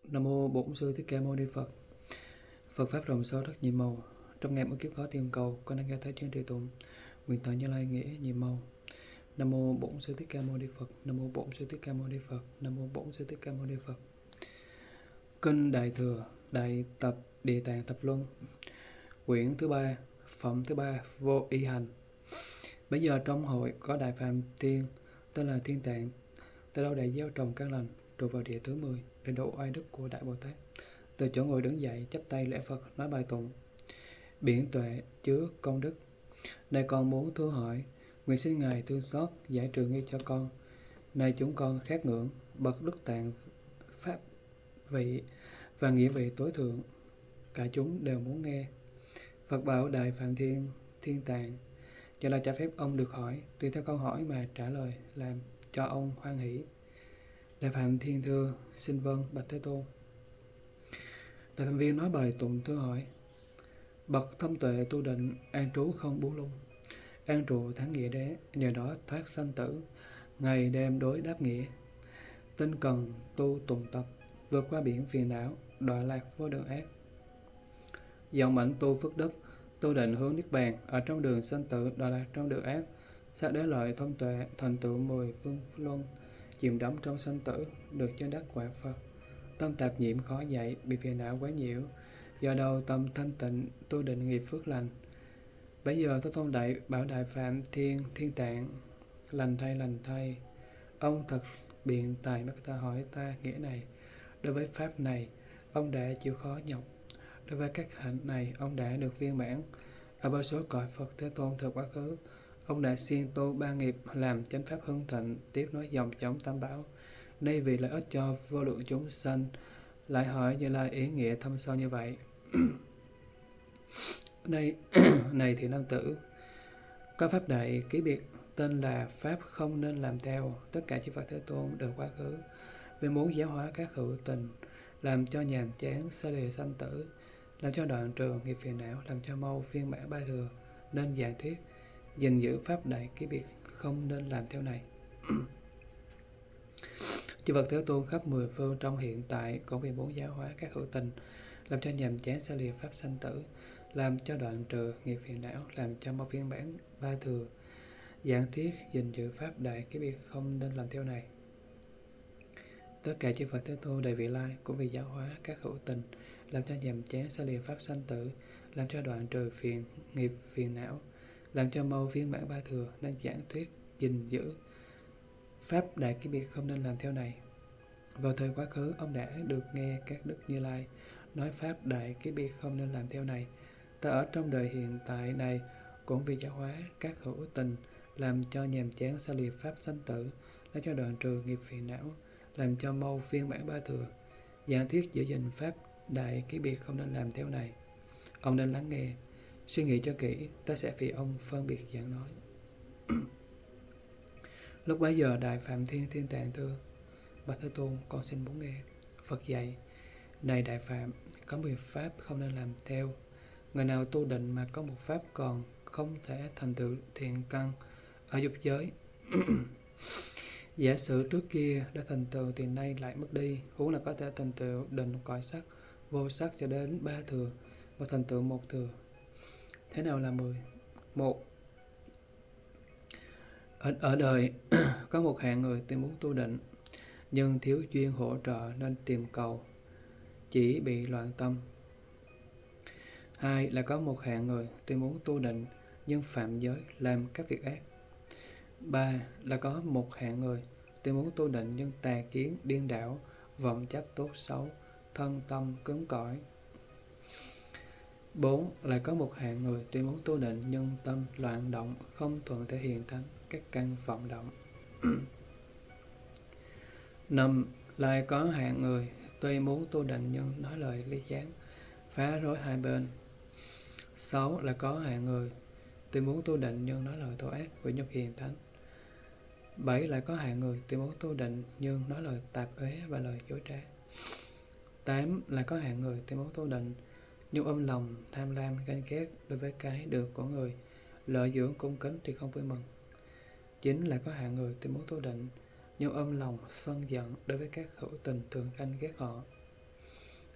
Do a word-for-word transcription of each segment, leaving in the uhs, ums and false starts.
Nam mô Bổn Sư Thích Ca Mâu Ni Phật. Phật pháp rộng sâu rất nhiệm màu, trong ngàn muôn kiếp khó tìm cầu, con đang nghe thấy trên trời tụng, nguyện toàn Như Lai nghĩa nhiệm màu. Nam mô Bổn Sư Thích Ca Mâu Ni Phật. Nam mô Bổn Sư Thích Ca Mâu Ni Phật. Nam mô Bổn Sư Thích Ca Mâu Ni Phật. Kinh Đại Thừa, Đại Tập Địa Tạng Tập Luân, quyển thứ ba, phẩm thứ ba, Vô Y Hành. Bây giờ trong hội có Đại Phạm Thiên tên là Thiên Tạng, từ đâu đại gieo trồng căn lành, trụ vào địa thứ mười để độ oai đức của Đại Bồ Tát. Từ chỗ ngồi đứng dậy, chắp tay lễ Phật, nói bài tụng: Biển tuệ chứa công đức, này con muốn thưa hỏi, nguyện xin Ngài thương xót giải trừ nghi cho con. Này chúng con khát ngưỡng bậc đức tạng pháp vị và nghĩa vị tối thượng, cả chúng đều muốn nghe. Phật bảo Đại Phạm Thiên Thiên Tạng: Cho là cho phép ông được hỏi, tùy theo câu hỏi mà trả lời, làm cho ông hoan hỷ. Đại Phạm Thiên thưa: Xin vâng bạch Thế Tôn. Đại Phạm Viên nói bài tụng thưa hỏi: Bậc thông tuệ tu định, an trú không buông lung, an trụ thắng nghĩa đế, nhờ đó thoát sanh tử, ngày đêm đối đáp nghĩa. Tinh cần tu tùng tập, vượt qua biển phiền não, đọa lạc vô đường ác. Dòng mãnh tu phước đức, tu định hướng niết bàn, ở trong đường sanh tử, đọa lạc trong đường ác. Sát đế lợi thông tuệ, thành tựu mười phương luân, chìm đắm trong sanh tử, được chân đắc quả Phật. Tâm tạp nhiễm khó dậy, bị phiền não quấy nhiễu, do đâu tâm thanh tịnh, tu định nghiệp phước lành. Bây giờ Thế Tôn đại bảo Đại Phạm Thiên Thiên Tạng: Lành thay lành thay, ông thật biện tài bắt ta hỏi ta nghĩa này. Đối với pháp này, ông đã chịu khó nhọc. Đối với các hạnh này, ông đã được viên mãn. Ở vô số cõi Phật Thế Tôn thời quá khứ, ông đã siêng tu ba nghiệp, làm chánh pháp hưng thịnh, tiếp nối dòng chống tam bảo. Nay vì lợi ích cho vô lượng chúng sanh, lại hỏi Như Lai ý nghĩa thâm sâu như vậy. Này, này thì nam tử, có pháp đại ký biệt tên là pháp không nên làm theo. Tất cả chư Phật Thế Tôn đều quá khứ vì muốn giáo hóa các hữu tình, làm cho nhàm chán xa lìa sanh tử, làm cho đoạn trừ nghiệp phiền não, làm cho mau viên mãn ba thừa, nên giảng thuyết gìn giữ pháp đại ký biệt không nên làm theo này. Chư Phật Thế Tôn khắp mười phương trong hiện tại cũng vì muốn giáo hóa các hữu tình, làm cho nhàm chán xa lìa pháp sanh tử, làm cho đoạn trừ nghiệp phiền não, làm cho mau viên mãn ba thừa, giảng thuyết gìn giữ pháp đại ký biệt không nên làm theo này. Tất cả chư Phật Thế Tôn đầy vị lai cũng vì giáo hóa các hữu tình, làm cho nhàm chán xa lìa pháp sanh tử, làm cho đoạn trừ phiền nghiệp phiền não, làm cho mau viên mãn ba thừa, nên giảng thuyết gìn giữ pháp đại ký biệt không nên làm theo này. Vào thời quá khứ, ông đã được nghe các đức Như Lai nói pháp đại ký biệt không nên làm theo này. Ta ở trong đời hiện tại này cũng vì giáo hóa các hữu tình, làm cho nhàm chán xa lìa pháp sanh tử, làm cho đoạn trừ nghiệp phiền não, làm cho mau viên mãn ba thừa, giảng thuyết giữ gìn pháp đại ký biệt không nên làm theo này. Ông nên lắng nghe, suy nghĩ cho kỹ, ta sẽ vì ông phân biệt giảng nói. Lúc bấy giờ Đại Phạm Thiên Thiên Tạng thưa: Bạch Thế Tôn, con xin muốn nghe. Phật dạy: Này Đại Phạm, có mười pháp không nên làm theo. Người nào tu định mà có một pháp còn không thể thành tựu thiện căn ở dục giới, giả sử trước kia đã thành tựu thì nay lại mất đi, huống là có thể thành tựu định cõi sắc, vô sắc cho đến ba thừa và thành tựu một thừa. Thế nào là mười? Một, ở, ở đời có một hạng người tìm muốn tu định, nhưng thiếu duyên hỗ trợ nên tìm cầu, chỉ bị loạn tâm. Hai là có một hạng người tìm muốn tu định, nhưng phạm giới, làm các việc ác. Ba là có một hạng người tìm muốn tu định, nhưng tà kiến, điên đảo, vọng chấp tốt xấu, thân tâm cứng cỏi. Bốn là có một hạng người tìm muốn tu định, nhưng tâm loạn động, không thuận thể hiện thánh các căn vọng động. Năm, lại có hạng người tuy muốn tu định nhưng nói lời ly gián, phá rối hai bên. Sáu là có hạng người tuy muốn tu định nhưng nói lời thô ác, hủy nhục hiền thánh. Bảy lại có hạng người tuy muốn tu định nhưng nói lời tạp uế và lời dối trá. Tám là có hạng người tuy muốn tu định nhưng ôm lòng tham lam ganh ghét đối với cái được của người, lợi dưỡng cung kính thì không vui mừng. Chín là có hạng người tuy muốn tu định nhưng ôm lòng sân giận đối với các hữu tình thường ganh ghét họ.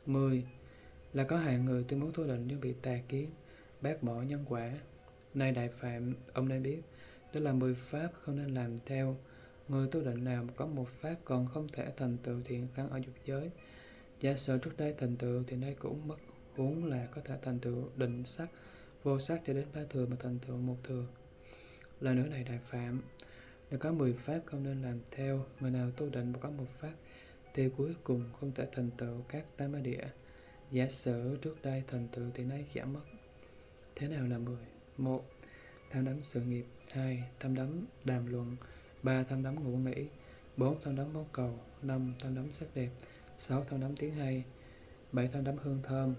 Mười là có hạng người tuyên bố tu định nhưng bị tà kiến, bác bỏ nhân quả. Nay Đại Phạm, ông nên biết, đó là mười pháp không nên làm theo. Người tu định nào có một pháp còn không thể thành tựu thiện căn ở dục giới, giả sử trước đây thành tựu thì nay cũng mất, huống là có thể thành tựu định sắc, vô sắc cho đến ba thừa mà thành tựu một thừa. Lời nữa này Đại Phạm, nếu có mười pháp không nên làm theo, người nào tu định có một pháp thì cuối cùng không thể thành tựu các tam ma địa. Giả sử trước đây thành tựu thì nay giảm mất. Thế nào là mười? Một, tham đắm sự nghiệp. Hai, tham đắm đàm luận. Ba, tham đắm ngủ nghỉ. Bốn, tham đắm món cầu. Năm, tham đắm sắc đẹp. Sáu, tham đắm tiếng hay. Bảy, tham đắm hương thơm.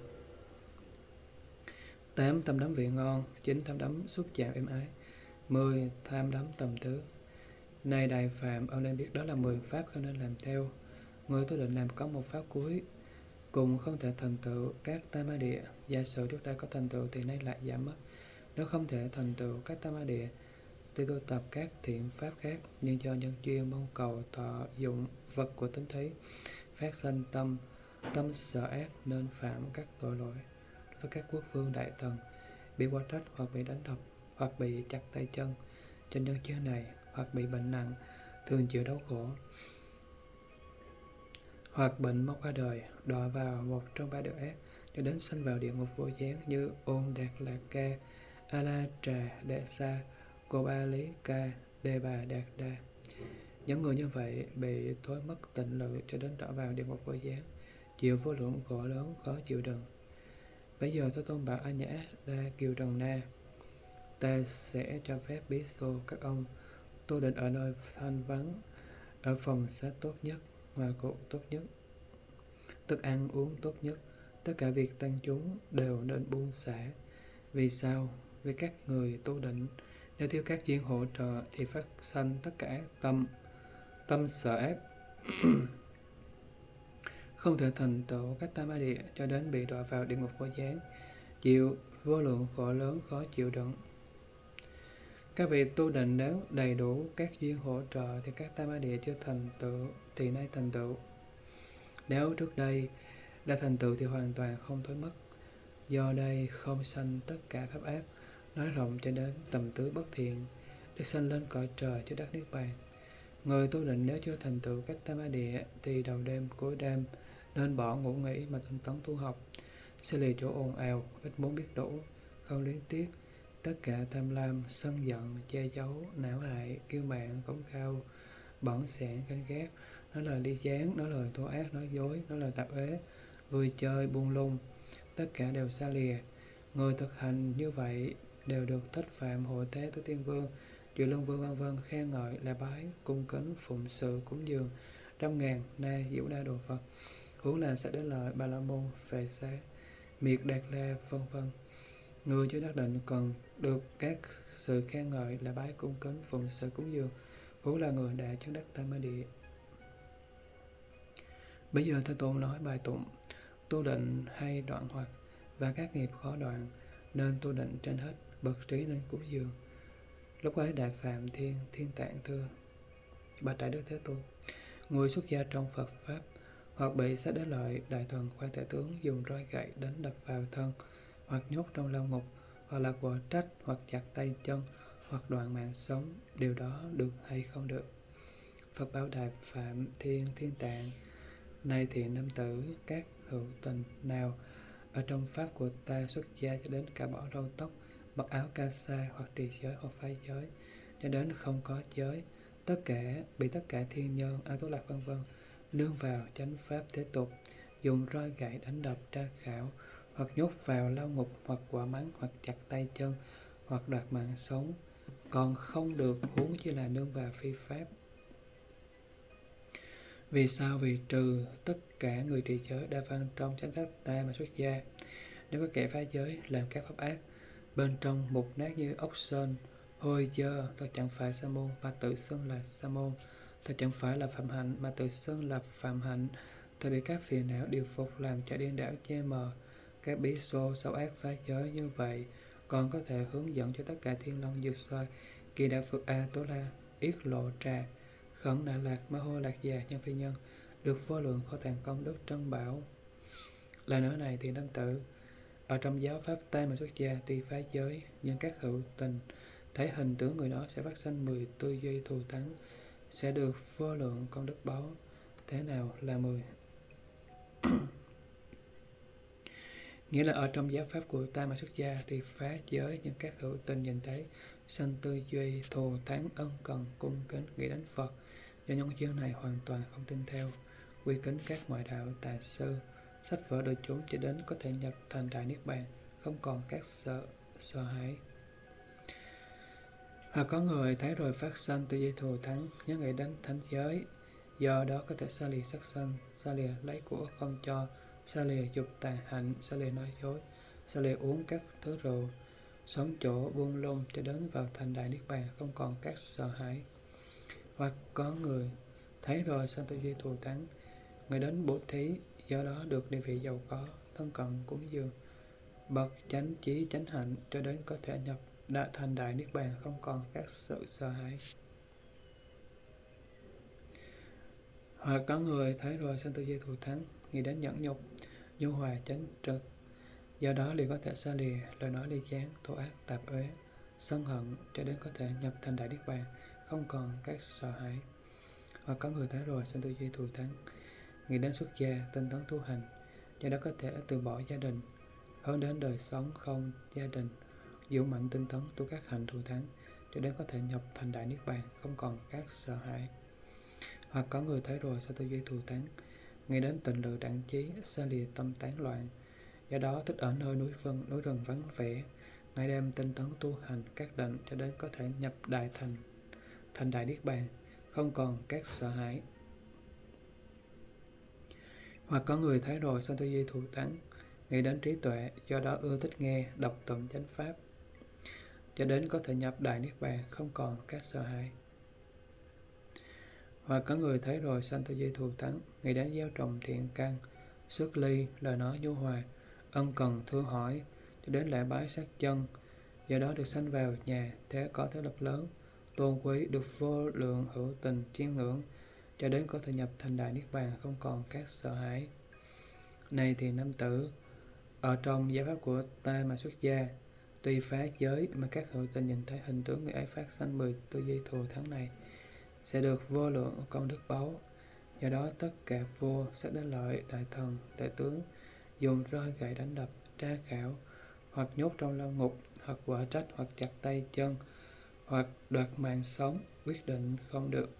Tám, tham đắm vị ngon. Chín, tham đắm xúc chạm êm ái. Mười, tham đắm tầm tứ. Này Đại Phạm, ông nên biết đó là mười pháp không nên làm theo. Người tu định làm có một pháp cuối cùng không thể thành tựu các tam ma địa. Giả sử trước đây có thành tựu thì nay lại giảm mất. Nếu không thể thành tựu các tam ma địa, tuy tu tập các thiện pháp khác, nhưng do nhân duyên mong cầu thọ dụng vật của tính thí, phát sanh tâm tâm sợ ác nên phạm các tội lỗi với các quốc vương đại thần, bị quả trách hoặc bị đánh đập, hoặc bị chặt tay chân. Trên nhân duyên này, hoặc bị bệnh nặng, thường chịu đau khổ, hoặc bệnh mau qua đời, đọa vào một trong ba điều ác, cho đến sanh vào địa ngục vô gián như Ôn Đạt Lạc Ca, A La Trà Đệ Sa, Cô Ba Lý Ca, Đề Bà Đạt Đa. Những người như vậy bị thối mất tịnh lự cho đến đọa vào địa ngục vô gián, chịu vô lượng khổ lớn khó chịu đựng. Bây giờ Thế Tôn bảo A Nhã Đa Kiều Trần Na, ta sẽ cho phép bí xô các ông tu định ở nơi thanh vắng, ở phòng xá tốt nhất, hòa cụ tốt nhất, thức ăn uống tốt nhất, tất cả việc tăng chúng đều nên buông xả. Vì sao? Vì các người tu định nếu thiếu các duyên hỗ trợ thì phát sanh tất cả tâm tâm sợ ác, không thể thành tựu các tam ma địa cho đến bị đọa vào địa ngục vô gián, chịu vô lượng khổ lớn khó chịu đựng. Các vị tu định nếu đầy đủ các duyên hỗ trợ thì các tam ma địa chưa thành tựu thì nay thành tựu. Nếu trước đây đã thành tựu thì hoàn toàn không thối mất. Do đây không sanh tất cả pháp ác, nói rộng cho đến tầm tứ bất thiện, được sanh lên cõi trời cho đắc niết bàn. Người tu định nếu chưa thành tựu các tam ma địa thì đầu đêm cuối đêm nên bỏ ngủ nghỉ mà tinh tấn tu học, sẽ lì chỗ ồn ào, ít muốn biết đủ, không luyến tiếc tất cả tham lam, sân giận, che giấu, não hại, kiêu mạn, cống cao, bẩn xẻn, ganh ghét, nói lời ly gián, nói lời thô ác, nói dối, nói lời tạp uế, vui chơi, buông lung, tất cả đều xa lìa. Người thực hành như vậy đều được thích phạm hội thế tứ tiên vương, chư lân vương vân vân khen ngợi, là bái, cung kính, phụng sự, cúng dường trăm ngàn na diệu đa đồ Phật, huống là sẽ đến lợi Bà La Môn, Phệ Xá, Miệt Đạt La vân vân. Người chưa đắc định cần được các sự khen ngợi, là bái, cung kính, phụng sự, cúng dường, huống là người đã chứng đắc tam ma địa. Bây giờ Thế Tôn nói bài tụng tu định hay đoạn hoặc và các nghiệp khó đoạn, nên tu định trên hết, bậc trí nên cúng dường. Lúc ấy Đại Phạm Thiên Thiên Tạng thưa: Bạch Đại Đức Thế Tôn, người xuất gia trong Phật pháp hoặc bị sát đế lợi đại thần khoa thể tướng dùng roi gậy đánh đập vào thân, hoặc nhốt trong lao ngục, hoặc là quở trách, hoặc chặt tay chân, hoặc đoạn mạng sống, điều đó được hay không được? Phật bảo Đại Phạm Thiên Thiên Tạng: Này thiện nam tử, các hữu tình nào ở trong pháp của ta xuất gia cho đến cả bỏ râu tóc, mặc áo ca sa, hoặc trì giới, hoặc phái giới, cho đến không có giới, tất cả bị tất cả thiên nhân, A Tú Lạc vân vân nương vào chánh pháp thế tục, dùng roi gậy đánh đập, tra khảo, hoặc nhốt vào lao ngục, hoặc quả mắng, hoặc chặt tay chân, hoặc đoạt mạng sống, còn không được, huống chi là nương vào phi pháp. Vì sao? Vì trừ tất cả người trì giới đa văn trong chánh pháp ta mà xuất gia. Nếu có kẻ phá giới làm các pháp ác, bên trong mục nát như ốc sên, hôi dơ, thật chẳng phải sa môn mà tự xưng là sa môn, thật chẳng phải là phạm hạnh mà tự xưng là phạm hạnh, thật bị các phiền não điều phục làm cho điên đảo che mờ. Các bí xô xấu ác phá giới như vậy còn có thể hướng dẫn cho tất cả thiên long như soi, kỳ đạo phật A Tố La, yết lộ trà, khẩn đà lạc, ma hô lạc già, nhân phi nhân được vô lượng kho tàng công đức trân bảo, Lại nữa này thì nam tử ở trong giáo pháp Tây mà xuất gia tuy phá giới, nhưng các hữu tình thấy hình tướng người đó sẽ phát sinh mười tư duy thù thắng, sẽ được vô lượng công đức báo. Thế nào là mười? Nghĩa là ở trong giáo pháp của ta mà xuất gia thì phá giới, nhưng các hữu tình nhìn thấy sanh tư duy thù thắng, ân cần cung kính nghĩ đến Phật. Do nhân duyên này hoàn toàn không tin theo, quy kính các ngoại đạo tà sư, sách vở đời chúng, cho đến có thể nhập thành đại niết bàn, không còn các sợ sợ hãi. Hoặc có người thấy rồi phát sanh tư duy thù thắng, nhớ nghĩ đến thánh giới, do đó có thể xa lìa sát sanh, xa lìa lấy của không cho, xa lìa dục tà hạnh, xa lìa nói dối, xa lìa uống các thứ rượu, sống chỗ buông lung, cho đến vào thành đại niết bàn, không còn các sợ hãi. Hoặc có người thấy rồi sanh tư duy thù thắng, người đến bố thí, do đó được địa vị giàu có, thân cận cúng dường, bậc chánh trí chánh hạnh, cho đến có thể nhập đã thành đại niết bàn, không còn các sự sợ hãi. Hoặc có người thấy rồi sanh tư duy thù thắng, nghĩ đến nhẫn nhục, nhu hòa chánh trực, do đó liền có thể xa lìa lời nói ly gián, thô ác tạp uế, sân hận, cho đến có thể nhập thành đại niết bàn, không còn các sợ hãi. Hoặc có người thấy rồi sanh tư duy thù thắng, nghĩ đến xuất gia, tinh tấn tu hành, do đó có thể từ bỏ gia đình, hướng đến đời sống không gia đình, dũng mạnh tinh tấn tu các hạnh thù thắng, cho đến có thể nhập thành đại niết bàn, không còn các sợ hãi. Hoặc có người thấy rồi sanh tư duy thù thắng, nghĩ đến tịnh lự đẳng chí, xa lìa tâm tán loạn, do đó thích ở nơi núi vân, núi rừng vắng vẻ, ngày đêm tinh tấn tu hành các định, cho đến có thể nhập đại thành thành đại niết bàn, không còn các sợ hãi. Hoặc có người thấy rồi sanh tư duy thù thắng, nghĩ đến trí tuệ, do đó ưa thích nghe đọc tụng chánh pháp, cho đến có thể nhập đại niết bàn, không còn các sợ hãi. Hoặc có người thấy rồi sanh tư duy thù thắng, nghĩ đến gieo trồng thiện căn, xuất ly, lời nói nhu hòa, ân cần thương hỏi, cho đến lễ bái sát chân, do đó được sanh vào nhà thế có thế lực lớn, tôn quý, được vô lượng hữu tình chiêm ngưỡng, cho đến có thể nhập thành đại niết bàn, không còn các sợ hãi. Này thì nam tử, ở trong giáo pháp của ta mà xuất gia, tuy phá giới mà các hữu tình nhìn thấy hình tướng người ấy phát sanh mười tư duy thù thắng này, sẽ được vô lượng công đức báu. Do đó tất cả vua, sắc đế lợi, đại thần, đại tướng dùng roi gậy đánh đập, tra khảo, hoặc nhốt trong lao ngục, hoặc quả trách, hoặc chặt tay chân, hoặc đoạt mạng sống, quyết định không được.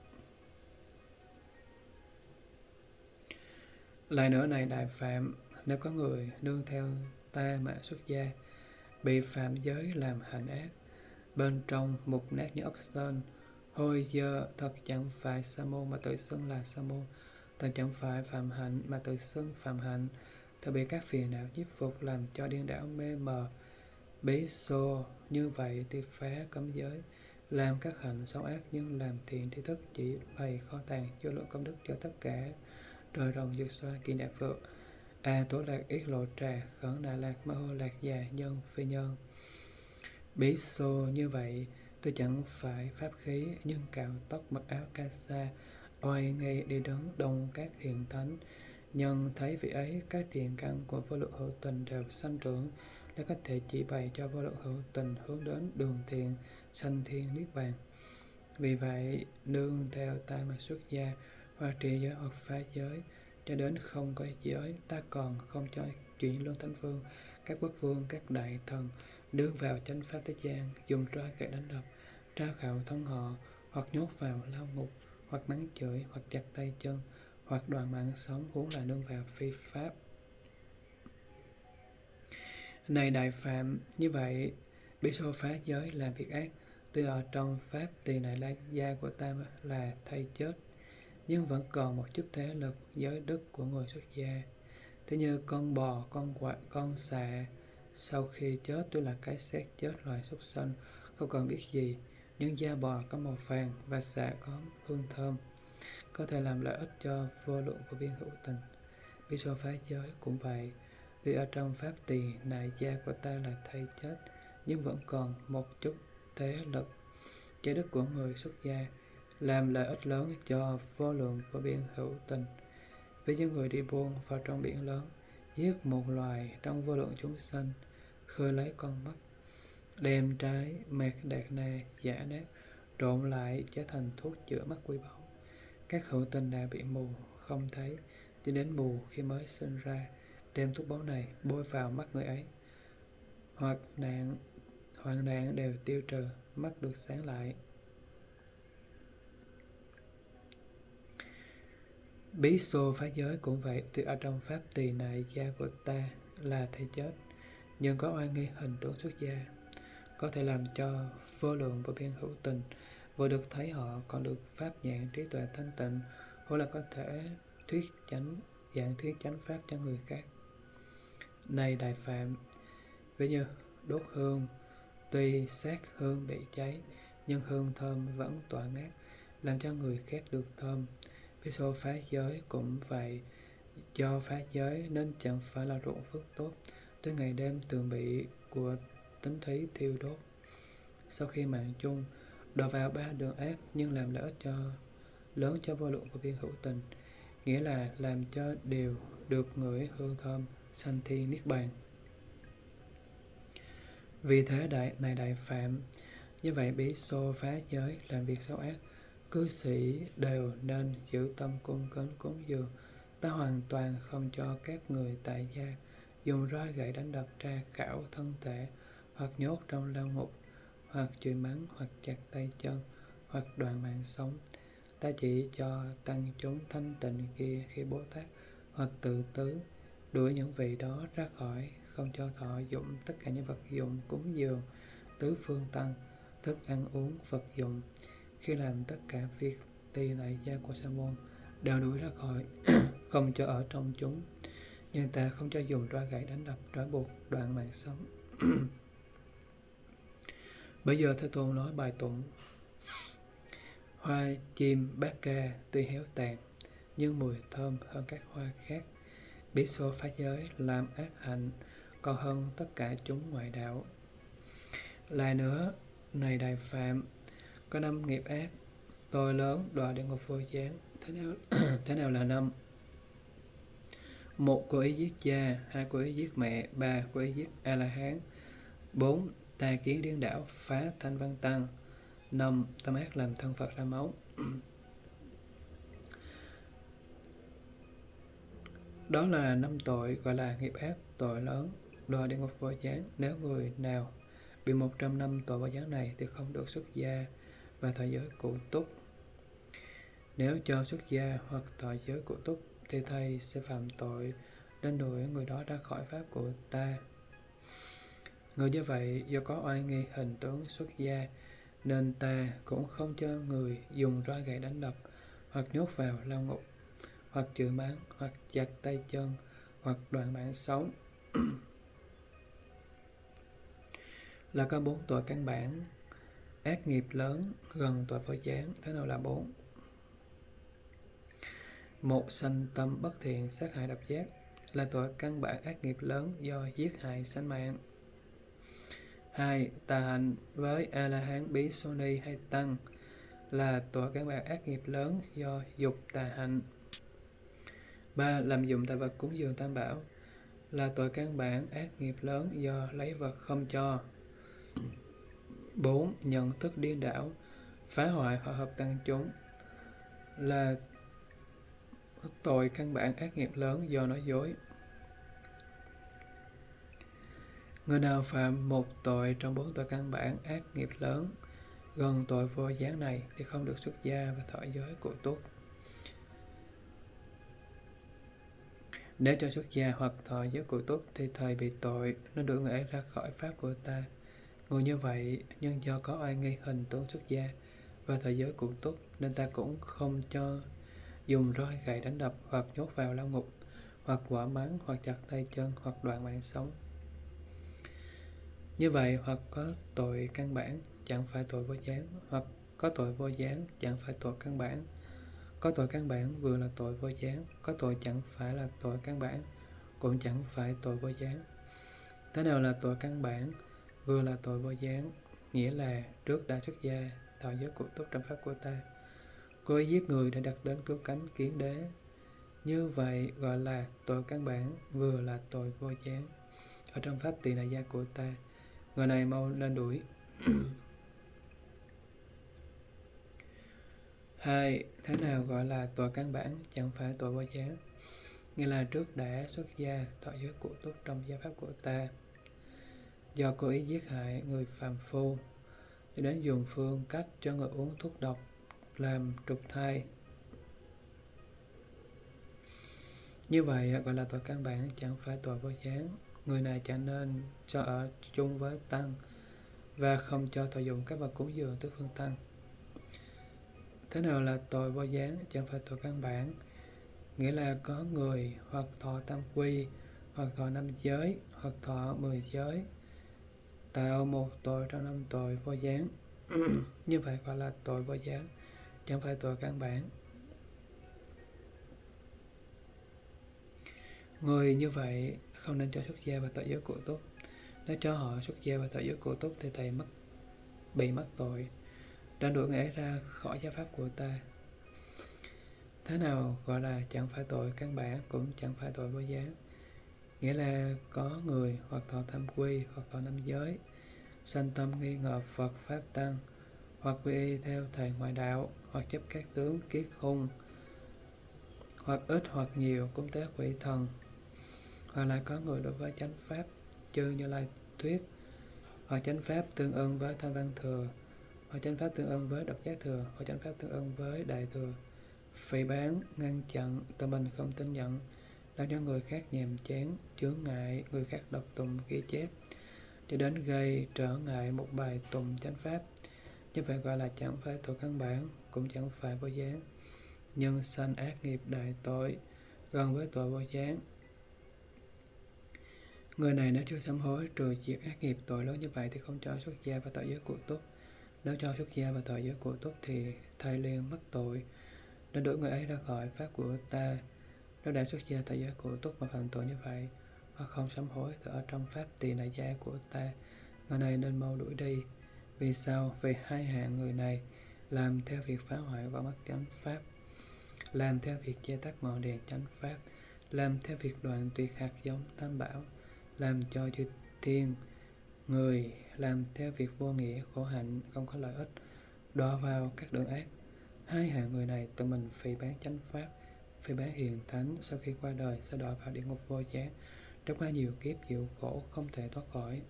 Lại nữa này đại phạm, nếu có người nương theo ta mà xuất gia, bị phạm giới làm hành ác, bên trong mục nát như ốc sên, hôi dơ, thật chẳng phải sa môn mà tự xưng là sa môn, thật chẳng phải phạm hạnh mà tự xưng phạm hạnh, thật bị các phiền não nhiếp phục làm cho điên đảo mê mờ. Bí xô như vậy thì phá cấm giới, làm các hạnh xấu ác, nhưng làm thiện thì thức chỉ bày kho tàng vô lượng công đức cho tất cả trời rồng dược xoa kỳ đại phượng. A tố lạc yết lộ trà, khẩn đà lạc ma hô lạc già nhân phi nhân. Bí xô như vậy tôi chẳng phải pháp khí, nhưng cạo tóc mặc áo ca sa, oai nghi đi đứng đông các hiền thánh, nhân thấy vị ấy các thiện căn của vô lượng hữu tình đều sanh trưởng, để có thể chỉ bày cho vô lượng hữu tình hướng đến đường thiện sanh thiên niết bàn. Vì vậy nương theo ta mà xuất gia, hoặc trì giới hoặc phá giới, cho đến không có giới, ta còn không cho chuyển luân thánh vương, các quốc vương, các đại thần đưa vào chánh pháp thế gian, dùng roi gậy đánh đập, tra khảo thân họ, hoặc nhốt vào lao ngục, hoặc mắng chửi, hoặc chặt tay chân, hoặc đoạn mạng sống, huống là nương vào phi pháp. Này đại phạm, như vậy bí xô phá giới làm việc ác, tuy ở trong pháp tỳ này la gia của ta là thay chết, nhưng vẫn còn một chút thế lực giới đức của người xuất gia. Thế như con bò, con quạ, con xà, sau khi chết tuy là cái xác chết loài súc sanh, không còn biết gì, nhưng da bò có màu vàng và xà có hương thơm, có thể làm lợi ích cho vô lượng vô biên hữu tình. Bí xô phá giới cũng vậy, tuy ở trong pháp tỳ nại gia của ta là thay chết, nhưng vẫn còn một chút thế lực giới đức của người xuất gia, làm lợi ích lớn cho vô lượng vô biên hữu tình. Với những người đi buôn vào trong biển lớn, giết một loài trong vô lượng chúng sanh, khơi lấy con mắt, đem trái mạc đạt na giả nát trộn lại trở thành thuốc chữa mắt quý báu. Các hữu tình đã bị mù không thấy, cho đến mù khi mới sinh ra, đem thuốc báu này bôi vào mắt người ấy, hoặc nạn hoạn nạn đều tiêu trừ, mắt được sáng lại. Bí xô phá giới cũng vậy, tuy ở trong pháp tỳ này gia của ta là thể chết, nhưng có oai nghi hình tướng xuất gia, có thể làm cho vô lượng vô biên hữu tình vừa được thấy họ còn được pháp nhãn trí tuệ thanh tịnh, hoặc là có thể thuyết chánh giảng thuyết chánh pháp cho người khác. Này Đại Phạm, ví như đốt hương, tuy xác hương bị cháy, nhưng hương thơm vẫn tỏa ngát, làm cho người khác được thơm. Bí xô phá giới cũng vậy, do phá giới nên chẳng phải là ruộng phước tốt, tới ngày đêm thường bị của tính thí thiêu đốt. Sau khi mạng chung đọa vào ba đường ác, nhưng làm lợi ích cho lớn cho vô lượng vô biên hữu tình, nghĩa là làm cho đều được ngửi hương thơm, sanh thi niết bàn. Vì thế đại này Đại Phạm, như vậy bí xô phá giới làm việc xấu ác, cư sĩ đều nên giữ tâm cung kính cúng dường. Ta hoàn toàn không cho các người tại gia dùng roi gậy đánh đập, tra khảo thân thể, hoặc nhốt trong lao ngục, hoặc chửi mắng, hoặc chặt tay chân, hoặc đoạn mạng sống. Ta chỉ cho tăng chúng thanh tịnh kia khi Bồ Tát hoặc tự tứ đuổi những vị đó ra khỏi, không cho thọ dụng tất cả những vật dụng cúng dường tứ phương tăng, thức ăn uống vật dụng. Khi làm tất cả việc tỳ lại gia của sa môn đều đuổi ra khỏi, không cho ở trong chúng. Nhưng ta không cho dùng roi gậy đánh đập, trói buộc, đoạn mạng sống. Bây giờ Thế Tôn nói bài tụng: hoa chim bát ca tuy héo tàn, nhưng mùi thơm hơn các hoa khác. Bí xô phá giới làm ác hạnh, còn hơn tất cả chúng ngoại đạo. Lại nữa, này Đại Phạm, có năm nghiệp ác, tội lớn, đọa địa ngục vô gián. Thế nào thế nào là năm? Một, cố ý giết cha. Hai, cố ý giết mẹ. Ba, cố ý giết A La Hán. Bốn, tà kiến điên đảo, phá thanh văn tăng. Năm, tâm ác làm thân Phật ra máu. Đó là năm tội gọi là nghiệp ác, tội lớn, đọa địa ngục vô gián. Nếu người nào bị một trăm năm tội vô gián này thì không được xuất gia và thọ giới cụ túc. Nếu cho xuất gia hoặc thọ giới cụ túc thì thầy sẽ phạm tội nên đuổi người đó ra khỏi pháp của ta. Người như vậy do có oai nghi hình tướng xuất gia, nên ta cũng không cho người dùng roi gậy đánh đập, hoặc nhốt vào lao ngục, hoặc chửi mắng, hoặc chặt tay chân, hoặc đoạn mạng sống. Là có bốn tội căn bản, ác nghiệp lớn, gần tội vô gián. Thế nào là bốn? Một, sanh tâm bất thiện, sát hại độc giác, là tội căn bản ác nghiệp lớn do giết hại sanh mạng. Hai, tà hạnh với A-la-hán, bí xô ni hay tăng, là tội căn bản ác nghiệp lớn do dục tà hạnh. Ba, lạm dụng tài vật cúng dường tam bảo, là tội căn bản ác nghiệp lớn do lấy vật không cho. Bốn, nhận thức điên đảo, phá hoại hòa hợp tăng chúng, là tội căn bản ác nghiệp lớn do nói dối. Người nào phạm một tội trong bốn tội căn bản ác nghiệp lớn gần tội vô gián này thì không được xuất gia và thọ giới cụ túc. Nếu cho xuất gia hoặc thọ giới cụ túc thì thời bị tội nên đuổi người ấy ra khỏi pháp của ta. Người như vậy, nhưng do có oai nghi hình tướng xuất gia và thọ giới cụ túc nên ta cũng không cho dùng roi gậy đánh đập, hoặc nhốt vào lao ngục, hoặc quả mắng, hoặc chặt tay chân, hoặc đoạn mạng sống. Như vậy, hoặc có tội căn bản chẳng phải tội vô gián, hoặc có tội vô gián chẳng phải tội căn bản. Có tội căn bản vừa là tội vô gián, có tội chẳng phải là tội căn bản, cũng chẳng phải tội vô gián. Thế nào là tội căn bản vừa là tội vô gián? Nghĩa là trước đã xuất gia, thọ giới cụ túc trong pháp của ta, cố ý giết người để đặt đến cứu cánh kiến đế, Như vậy gọi là tội căn bản, vừa là tội vô gián. Ở trong pháp tỳ nạn gia của ta, người này mau lên đuổi. Hai, thế nào gọi là tội căn bản, chẳng phải tội vô gián? Nghĩa là trước đã xuất gia thọ giới cụ túc trong gia pháp của ta, do cố ý giết hại người phàm phu, cho đến dùng phương cách cho người uống thuốc độc làm trục thai. Như vậy gọi là tội căn bản, chẳng phải tội vô gián. Người này chẳng nên cho ở chung với tăng và không cho thọ dụng các vật cúng dường tứ phương tăng. Thế nào là tội vô gián, chẳng phải tội căn bản? Nghĩa là có người hoặc thọ tam quy, hoặc thọ năm giới, hoặc thọ mười giới, tạo một tội trong năm tội vô gián. Như vậy gọi là tội vô gián, chẳng phải tội căn bản. Người như vậy không nên cho xuất gia và thọ giới cụ túc. Nếu cho họ xuất gia và thọ giới cụ túc thì thầy mất bị mắc tội, đã đuổi người ấy ra khỏi gia pháp của ta. Thế nào gọi là chẳng phải tội căn bản, cũng chẳng phải tội vô gián? Nghĩa là có người hoặc thọ tam quy, hoặc thọ năm giới, sanh tâm nghi ngờ Phật Pháp Tăng, hoặc quy y theo thầy ngoại đạo, hoặc chấp các tướng kiết hung, hoặc ít hoặc nhiều cúng tế quỷ thần, hoặc là có người đối với chánh pháp chư Như Lai thuyết, hoặc chánh pháp tương ưng với thanh văn thừa, hoặc chánh pháp tương ưng với độc giác thừa, hoặc chánh pháp tương ưng với đại thừa, phỉ bán, ngăn chặn, tự mình không tin nhận, làm cho người khác nhàm chán, chướng ngại, người khác đọc tụng ghi chép, cho đến gây trở ngại một bài tụng chánh pháp. Như vậy gọi là chẳng phải tội căn bản, cũng chẳng phải vô gián. Nhân sanh ác nghiệp đại tội, gần với tội vô gián. Người này nếu chưa sám hối trừ diệt ác nghiệp tội lớn như vậy thì không cho xuất gia và thọ giới cụ túc. Nếu cho xuất gia và thọ giới cụ túc thì thầy liền mất tội, nên đuổi người ấy ra khỏi pháp của ta. Nếu đã xuất gia thọ giới cụ túc mà phạm tội như vậy, hoặc không sám hối thì ở trong pháp tỳ nạn gia của ta, người này nên mau đuổi đi. Vì sao? Vì hai hạng người này làm theo việc phá hoại và mất chánh pháp, làm theo việc che tắt ngọn đèn chánh pháp, làm theo việc đoạn tuyệt hạt giống tam bảo, làm cho chư thiên người làm theo việc vô nghĩa, khổ hạnh, không có lợi ích, đọa vào các đường ác. Hai hạng người này tự mình phỉ bán chánh pháp, phỉ bán hiền thánh, sau khi qua đời sẽ đọa vào địa ngục vô gián, trải qua nhiều kiếp chịu khổ không thể thoát khỏi.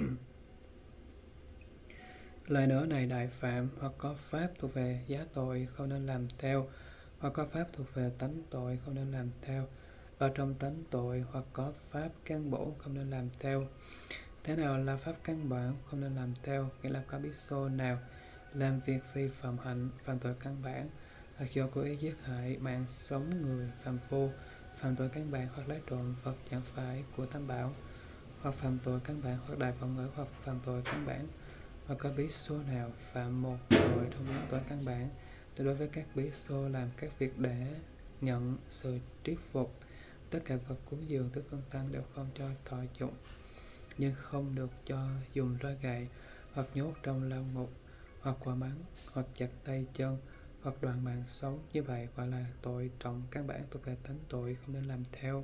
Lại nữa này đại phạm, hoặc có pháp thuộc về giá tội không nên làm theo, hoặc có pháp thuộc về tánh tội không nên làm theo. Ở trong tánh tội hoặc có pháp căn bổn không nên làm theo. Thế nào là pháp căn bản không nên làm theo? Nghĩa là có biết số nào làm việc phi phạm hạnh, phạm tội căn bản, hoặc do cố ý giết hại mạng sống người phàm phu, phạm tội căn bản, hoặc lấy trộm vật chẳng phải của tam bảo, hoặc phạm tội căn bản, hoặc đại vọng ngữ, hoặc phạm tội căn bản, hoặc có bí số nào phạm một tội trong những tội căn bản, thì đối với các bí số làm các việc để nhận sự triết phục, tất cả vật cúng dường tứ phương tăng đều không cho thọ dụng, nhưng không được cho dùng roi gậy, hoặc nhốt trong lao ngục, hoặc quả bắn, hoặc chặt tay chân, hoặc đoạn mạng sống. Như vậy gọi là tội trọng căn bản thuộc về tánh tội, không nên làm theo.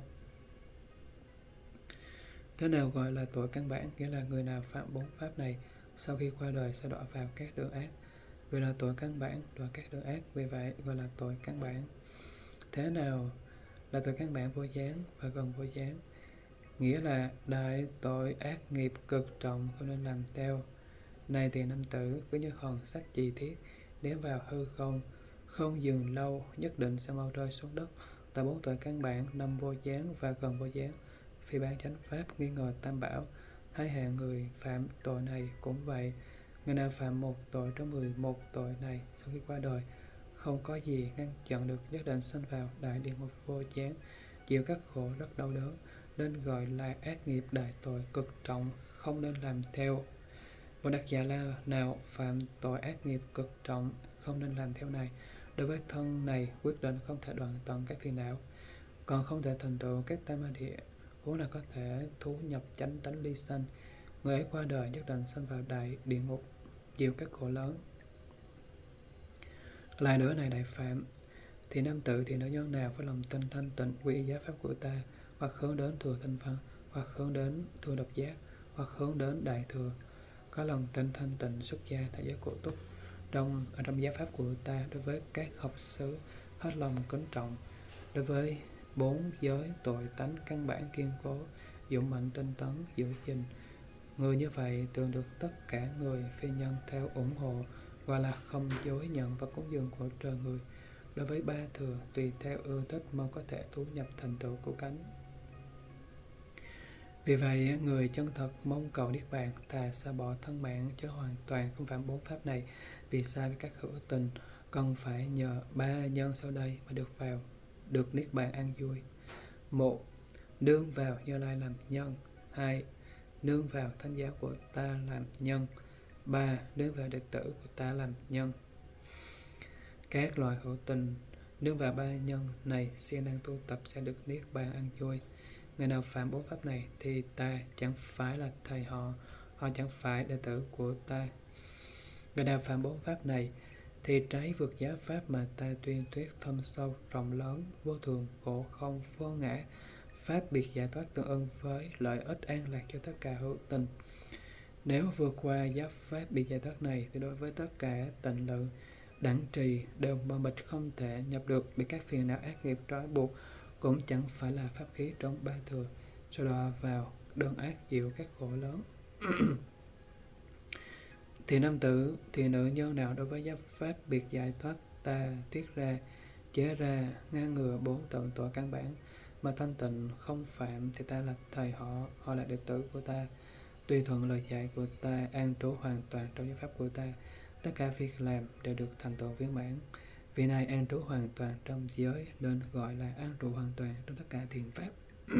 Thế nào gọi là tội căn bản? Nghĩa là người nào phạm bốn pháp này sau khi qua đời sẽ đọa vào các đường ác. Vì là tội căn bản, đọa các đường ác, vì vậy gọi là tội căn bản. Thế nào là tội căn bản vô gián và gần vô gián? Nghĩa là đại tội ác nghiệp cực trọng không nên làm theo. Này tiền nam tử, với như hòn sắt chi thiết ném vào hư không, không dừng lâu, nhất định sẽ mau rơi xuống đất. Tại bốn tội căn bản, năm vô gián và gần vô gián, phi bán chánh pháp, nghi ngờ tam bảo, hai hạng người phạm tội này cũng vậy. Người nào phạm một tội trong mười một tội này sau khi qua đời, không có gì ngăn chặn được, nhất định sanh vào đại địa ngục vô gián, chịu các khổ rất đau đớn, nên gọi là ác nghiệp đại tội cực trọng, không nên làm theo. Một đặc giả là nào phạm tội ác nghiệp cực trọng không nên làm theo này, đối với thân này quyết định không thể đoạn tận các phiền não, còn không thể thành tựu các tam ma địa, vốn là có thể thú nhập chánh tánh ly sanh. Người ấy qua đời nhất định sanh vào đại địa ngục, chịu các khổ lớn. Lại nữa này đại phạm, Thì nam tử thì nữ nhân nào với lòng tin thanh tịnh quy giá pháp của ta, hoặc hướng đến thừa thanh văn, hoặc hướng đến thừa độc giác, hoặc hướng đến đại thừa, có lòng tin thanh tịnh xuất gia tại giới cổ túc, trong ở trong giáo pháp của ta, đối với các học xứ hết lòng kính trọng, đối với bốn giới tội tánh căn bản kiên cố, dũng mạnh tinh tấn giữ gìn. Người như vậy thường được tất cả người phi nhân theo ủng hộ, gọi là không dối nhận và cúng dường của trời người. Đối với ba thừa, tùy theo ưa thích mong có thể thu nhập thành tựu của cánh. Vì vậy, người chân thật mong cầu niết bàn, thà xa bỏ thân mạng chứ hoàn toàn không phạm bốn pháp này. Vì sao với các hữu tình cần phải nhờ ba nhân sau đây mà được vào được niết bàn an vui? Một, nương vào Như Lai làm nhân. Hai, nương vào thánh giáo của ta làm nhân. Ba, nương vào đệ tử của ta làm nhân. Các loài hữu tình nương vào ba nhân này siêng năng tu tập sẽ được niết bàn an vui. Người nào phạm bốn pháp này thì ta chẳng phải là thầy họ, họ chẳng phải đệ tử của ta. Người nào phạm bốn pháp này thì trái vượt giá pháp mà ta tuyên thuyết thâm sâu, rộng lớn, vô thường, khổ không, vô ngã. Pháp biệt giải thoát tương ưng với lợi ích an lạc cho tất cả hữu tình. Nếu vượt qua giáo pháp biệt giải thoát này thì đối với tất cả tịnh lự, đẳng trì đều mờ mịt không thể nhập được, bị các phiền não ác nghiệp trói buộc, cũng chẳng phải là pháp khí trong ba thừa, sau đó vào đơn ác chịu các khổ lớn. Thì nam tử, thì nữ nhân nào đối với giáo pháp biệt giải thoát ta tiết ra, chế ra, ngăn ngừa bốn trọng tội căn bản mà thanh tịnh không phạm thì ta là thầy họ, họ là đệ tử của ta, tùy thuận lời dạy của ta, an trú hoàn toàn trong giáo pháp của ta, tất cả việc làm đều được thành tựu viên mãn. Vì này an trú hoàn toàn trong giới nên gọi là an trú hoàn toàn trong tất cả thiện pháp.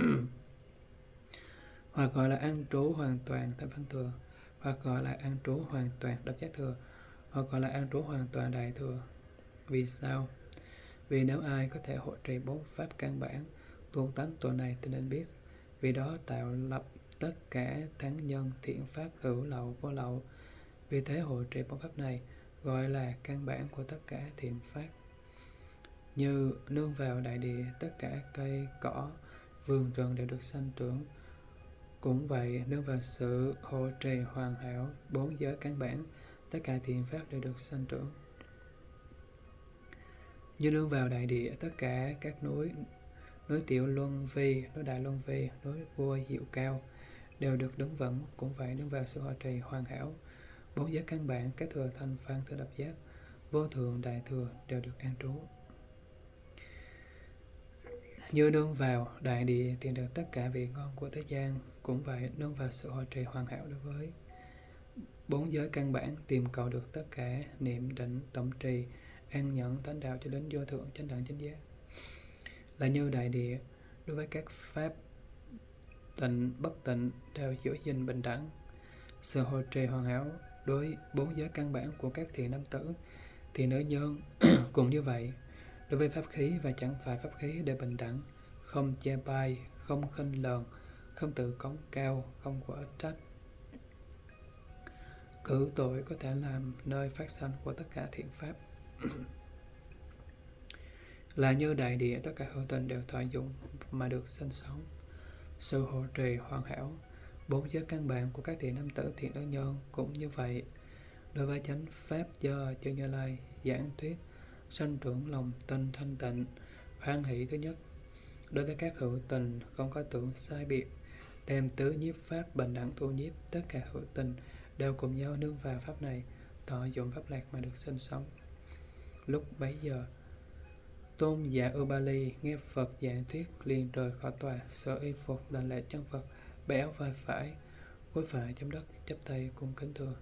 Hoặc gọi là an trú hoàn toàn tam văn thừa, hoặc gọi là an trú hoàn toàn độc giác thừa, hoặc gọi là an trú hoàn toàn đại thừa. Vì sao? Vì nếu ai có thể hộ trì bốn pháp căn bản thuộc tánh tội này thì nên biết, vì đó tạo lập tất cả thắng nhân thiện pháp hữu lậu vô lậu. Vì thế hộ trì bốn pháp này gọi là căn bản của tất cả thiện pháp. Như nương vào đại địa, tất cả cây cỏ vườn rừng đều được sanh trưởng. Cũng vậy, nương vào sự hộ trì hoàn hảo bốn giới căn bản, tất cả thiện pháp đều được sanh trưởng. Như nương vào đại địa, tất cả các núi, núi tiểu luân vi, núi đại luân vi, núi vua diệu cao đều được đứng vững. Cũng vậy, nương vào sự hộ trì hoàn hảo bốn giới căn bản, các thừa thanh văn, thừa độc giác, vô thượng, đại thừa đều được an trú. Như nương vào đại địa tìm được tất cả vị ngon của thế gian. Cũng vậy, nương vào sự hộ trì hoàn hảo đối với bốn giới căn bản, tìm cầu được tất cả niệm định tổng trì an nhẫn thánh đạo cho đến vô thượng chánh đẳng chánh giác. Là như đại địa đối với các pháp tịnh bất tịnh đều giữ gìn bình đẳng. Sự hộ trì hoàn hảo đối bốn giới căn bản của các thiện nam tử thì nữ nhân cũng như vậy. Đối với pháp khí và chẳng phải pháp khí đều bình đẳng, không che bai, không khinh lờn, không tự cống cao, không quở trách. Cử tội có thể làm nơi phát sanh của tất cả thiện pháp. Là như đại địa, tất cả hữu tình đều thọ dụng mà được sinh sống. Sự hộ trì hoàn hảo bốn giới căn bản của các thiện nam tử thiện nữ nhân cũng như vậy. Đối với chánh pháp do chư Như Lai giảng thuyết, sanh trưởng lòng tin thanh tịnh, hoan hỷ thứ nhất. Đối với các hữu tình không có tưởng sai biệt, đem tứ nhiếp pháp bình đẳng thu nhiếp, tất cả hữu tình đều cùng nhau nương vào pháp này, thọ dụng pháp lạc mà được sinh sống. Lúc bấy giờ, tôn giả Ubali nghe Phật giảng thuyết liền rời khỏi tòa, sở y phục đảnh lễ chân Phật, béo vai phải, gối phải chấm đất, chắp tay cung kính thưa: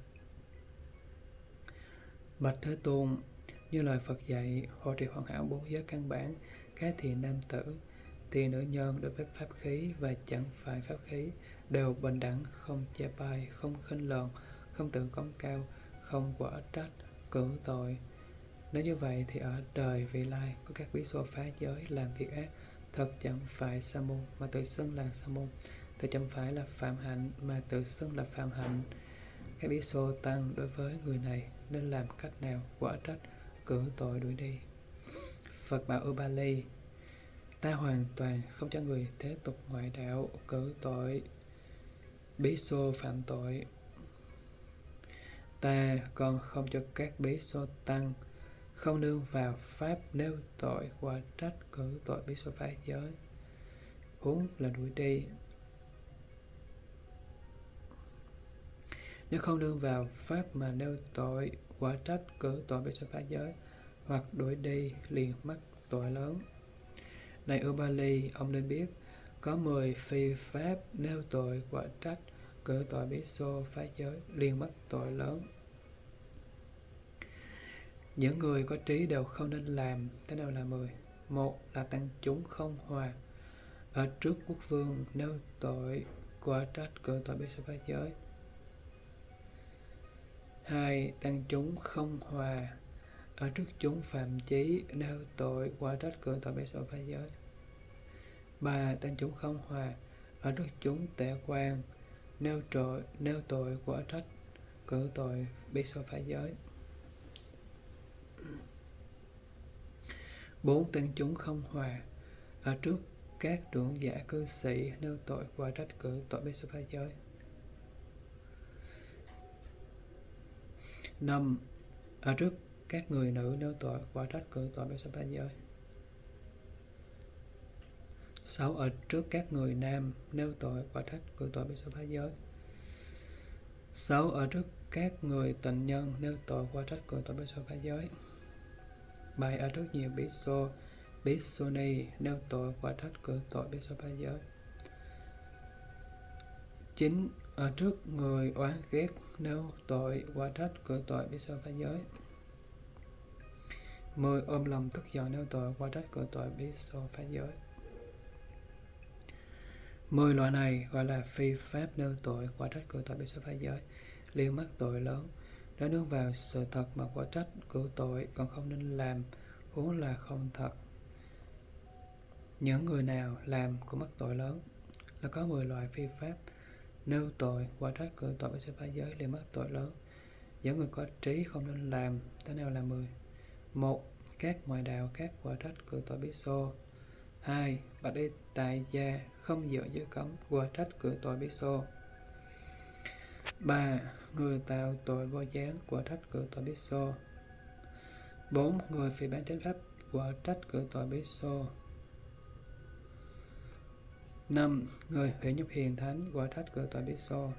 Bạch Thế Tôn, như lời Phật dạy, hộ trì hoàn hảo bốn giới căn bản, các thiện nam tử, thiện nữ nhân đối với pháp khí và chẳng phải pháp khí đều bình đẳng, không che bai, không khinh lờn, không tự cống cao, không quở trách, cử tội. Nếu như vậy thì ở đời vị lai có các bí số phá giới làm việc ác, thật chẳng phải sa môn mà tự xưng là sa môn, thật chẳng phải là phạm hạnh mà tự xưng là phạm hạnh. Các bí số tăng đối với người này nên làm cách nào quở trách, cử tội đuổi đi. Phật bảo Ubali: ta hoàn toàn không cho người thế tục ngoại đạo cử tội bí xô phạm tội. Ta còn không cho các bí xô tăng không nương vào pháp nêu tội quả trách cử tội bí xô phá giới, huống là đuổi đi. Nếu không nương vào pháp mà nêu tội quả trách cử tội bí xô phá giới hoặc đuổi đi, liền mắc tội lớn. Này Ubali, ông nên biết có mười phi pháp nêu tội quả trách cử tội bí xô phá giới, liền mắc tội lớn. Những người có trí đều không nên làm. Thế nào là mười? Một là tăng chúng không hòa ở trước quốc vương nêu tội quả trách cử tội bí xô phá giới. Hai, tăng chúng không hòa ở trước chúng phạm chí nêu tội quả trách cử tội bí xô phá giới. Ba, tăng chúng không hòa ở trước chúng tệ quan nêu tội nêu tội quả trách cử tội bí xô phá giới. Bốn, tăng chúng không hòa ở trước các trưởng giả cư sĩ nêu tội quả trách cử tội bí xô phá giới. Năm, ở trước các người nữ nêu tội quả trách cử tội bí xô phá giới. Sáu, ở trước các người nam nêu tội quả trách cử tội bí xô phá giới. Sáu, ở trước các người tịnh nhân nêu tội quả trách cử tội bí xô phá giới. Bảy, ở trước nhiều bí xô bí xô ni nêu tội quả trách cử tội bí xô phá giới. Chín, ở trước người oán ghét nêu tội quả trách cử tội bí xô phá giới. Mười, ôm lòng tức giận nêu tội quả trách cử tội bí xô phá giới. Mười loại này gọi là phi pháp nêu tội quả trách cử tội bí xô phá giới, liền mắc tội lớn. Nếu nương vào sự thật mà quả trách cử tội còn không nên làm, huống là không thật. Những người nào làm cũng mắc tội lớn. Là có mười loại phi pháp nêu tội quả trách cử tội bí xô phá giới, liền mắc tội lớn. Những người có trí không nên làm. Thế nào là mười? Một, các ngoại đạo các quả trách cử tội bí xô. Hai, bạch y tại gia không dựa giới cấm quả trách cử tội bí xô. Ba, người tạo tội vô gián quả trách cử tội bí xô. Bốn, người phỉ bán chánh pháp quả trách cử tội bí xô. Năm, người hủy nhục hiền thánh quả trách cử tội bí xô.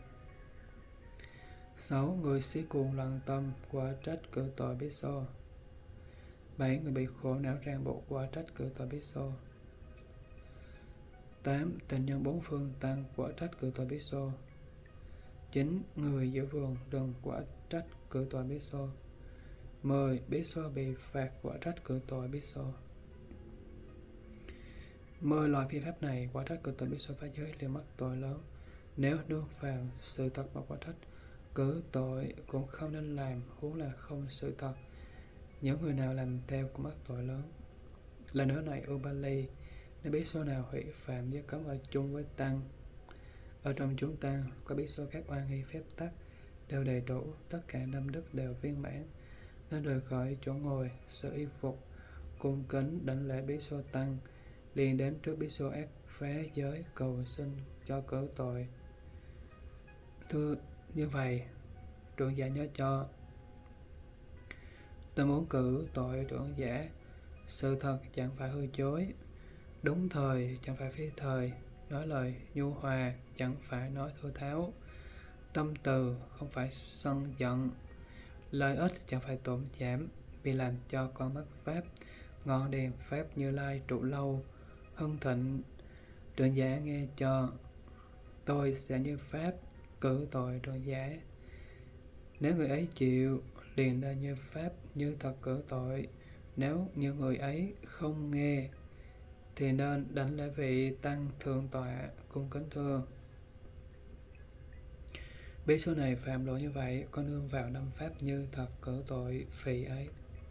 Sáu, người si cuồng loạn tâm quả trách cử tội bí xô. Bảy, người bị khổ não ràng buộc quả trách cử tội bí xô. Tám, tình nhân bốn phương tăng quả trách cử tội bí xô. Chín, người giữ vườn rừng quả trách cử tội bí xô. Mười, bí xô bị phạt quả trách cử tội bí xô. Mười loại phi pháp này quả trách cử tội bí xô phá giới, liền mắc tội lớn. Nếu nương vào sự thật mà quả trách cử tội cũng không nên làm, huống là không sự thật. Những người nào làm theo cũng mắc tội lớn. Là nữa này Ubali, nếu bí xô nào hủy phạm giới cấm ở chung với tăng, ở trong chúng tăng có bí xô khác oan nghi phép tắc đều đầy đủ, tất cả năm đức đều viên mãn, nên rời khỏi chỗ ngồi, sự y phục, cung kính đảnh lễ bí xô tăng, liền đến trước bí xô ác phá giới cầu xin cho cử tội. Thưa như vậy, trưởng giả nhớ cho, tôi muốn cử tội trưởng giả, sự thật chẳng phải hư chối, đúng thời chẳng phải phi thời, nói lời nhu hòa chẳng phải nói thô tháo, tâm từ không phải sân giận, lợi ích chẳng phải tổn chạm, vì làm cho con mắt pháp, ngọn đèn pháp Như Lai trụ lâu, hưng thịnh. Trưởng giả nghe cho, tôi sẽ như pháp cử tội trưởng giả. Nếu người ấy chịu, liền nên như pháp như thật cử tội. Nếu như người ấy không nghe, thì nên đảnh lễ vị tăng thượng tọa cung kính thưa. Bí số này phạm lỗi như vậy, có nương vào năm pháp như thật cử tội phì ấy.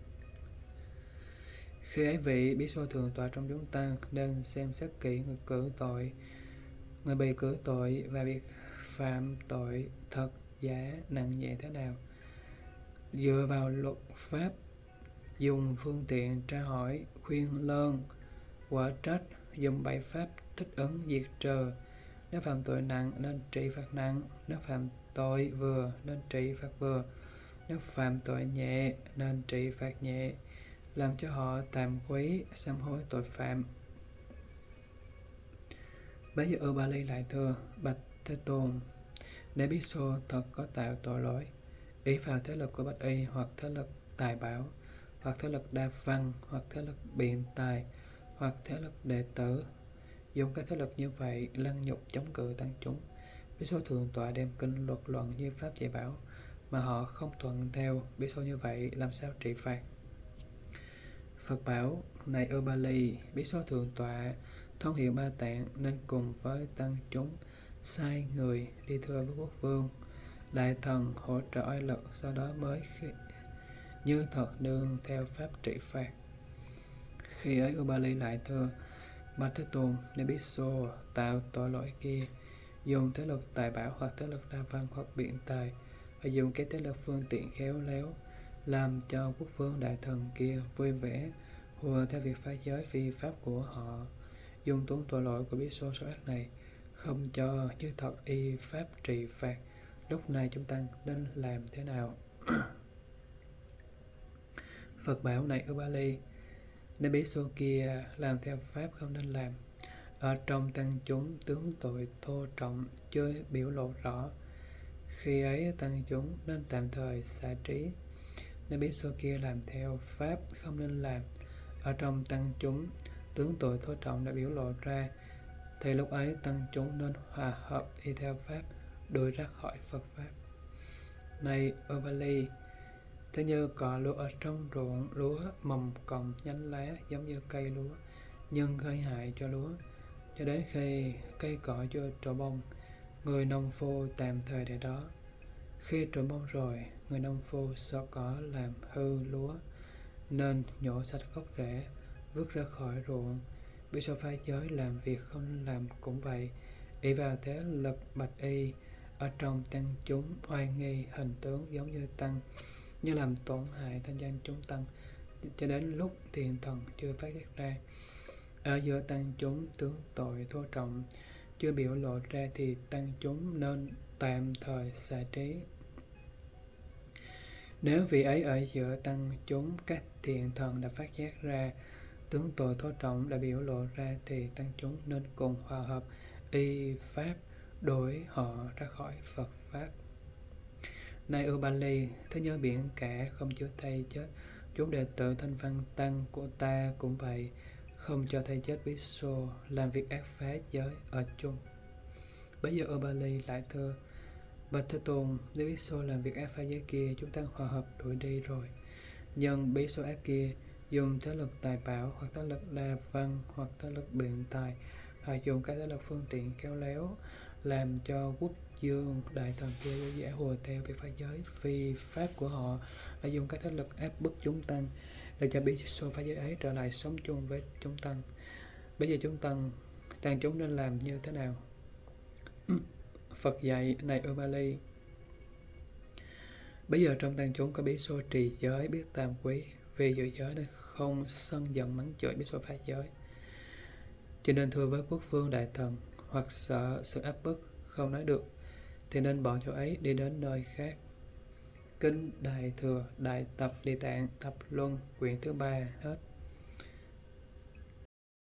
Khi ấy vị bí số thượng tọa trong chúng tăng nên xem xét kỹ người cử tội, người bị cử tội và việc phạm tội thật giả nặng nhẹ thế nào, dựa vào luật pháp, dùng phương tiện tra hỏi, khuyên lơn, quở trách, dùng bảy pháp thích ứng diệt trừ. Nếu phạm tội nặng nên trị phạt nặng, nếu phạm tội vừa nên trị phạt vừa, nếu phạm tội nhẹ nên trị phạt nhẹ, làm cho họ tàm quý, sám hối tội phạm. Bấy giờ Ubali lại thưa: Bạch Thế Tôn, nếu Bhikkhu thật có tạo tội lỗi, ý vào thế lực của Bạch Y, hoặc thế lực tài bảo, hoặc thế lực đa văn, hoặc thế lực biện tài, hoặc thế lực đệ tử, dùng các thế lực như vậy lăng nhục chống cự tăng chúng, Bhikkhu thượng tọa đem kinh luật luận như pháp dạy bảo mà họ không thuận theo, Bhikkhu như vậy làm sao trị phạt? Phật bảo: Này Ubali, Bhikkhu thượng tọa thông hiểu ba tạng nên cùng với tăng chúng sai người đi thưa với quốc vương đại thần hỗ trợ oai lực, sau đó mới khi, như thật nương theo pháp trị phạt. Khi ấy Ubali lại thưa: Bạch Thế Tôn, nếu Bhikkhu tạo tội lỗi kia, dùng thế lực tài bảo, hoặc thế lực đa văn, hoặc biện tài, và dùng cái thế lực phương tiện khéo léo, làm cho quốc vương đại thần kia vui vẻ, hùa theo việc phá giới phi pháp của họ, dùng tuân tội lỗi của Bhikkhu số ác này, không cho như thật y pháp trị phạt, lúc này chúng ta nên làm thế nào? Phật bảo: Này Ubali, nếu Bhikkhu kia làm theo pháp không nên làm, ở trong tăng chúng tướng tội thô trọng chưa biểu lộ rõ, khi ấy tăng chúng nên tạm thời xả trí. Nếu Bhikkhu kia làm theo pháp không nên làm, ở trong tăng chúng tướng tội thô trọng đã biểu lộ ra, thì lúc ấy tăng chúng nên hòa hợp y theo pháp, đuổi ra khỏi Phật pháp. Này Ubali, thế như cỏ lúa ở trong ruộng lúa mầm cọng nhánh lá giống như cây lúa, nhưng gây hại cho lúa, cho đến khi cây cỏ chưa trổ bông, người nông phu tạm thời để đó. Khi trổ bông rồi, người nông phu sợ cỏ làm hư lúa, nên nhổ sạch gốc rễ, vứt ra khỏi ruộng. Bhikkhu phá giới làm việc không nên làm cũng vậy, ỷ vào thế lực bạch y, ở trong tăng chúng oai nghi hình tướng giống như tăng, như làm tổn hại thanh danh chúng tăng, cho đến lúc thiền thần chưa phát giác ra. Ở giữa tăng chúng tướng tội thô trọng chưa biểu lộ ra, thì tăng chúng nên tạm thời xả trí. Nếu vị ấy ở giữa tăng chúng các thiện thần đã phát giác ra, tướng tội thô trọng đã biểu lộ ra, thì tăng chúng nên cùng hòa hợp y pháp, đuổi họ ra khỏi Phật pháp. Này Ubali, thế nhớ biển cả không chứa thay chết, chúng đệ tử thanh văn tăng của ta cũng vậy, không cho thay chết Bhikkhu làm việc ác phá giới ở chung. Bây giờ Ubali lại thưa: Bạch Thế Tôn, nếu Bhikkhu làm việc ác phá giới kia, chúng ta hòa hợp đuổi đi rồi. Nhưng Bhikkhu ác kia dùng thế lực tài bảo, hoặc thế lực đa văn, hoặc thế lực biện tài, hoặc dùng các thế lực phương tiện khéo léo, làm cho quốc dương đại thần kia dễ hùa theo việc phá giới phi pháp của họ, và dùng các thế lực áp bức chúng tăng, để cho Bhikkhu phá giới ấy trở lại sống chung với chúng tăng. Bây giờ chúng tăng tăng chúng nên làm như thế nào? Phật dạy: Này Ubali, bây giờ trong tăng chúng có Bhikkhu trì giới biết tam quý, vì giữ giới nên không sân giận mắng chửi Bhikkhu phá giới, cho nên thưa với quốc vương đại thần, hoặc sợ sự áp bức không nói được, thì nên bỏ chỗ ấy đi đến nơi khác. Kinh Đại Thừa Đại Tập Địa Tạng Tập Luân quyển thứ ba hết.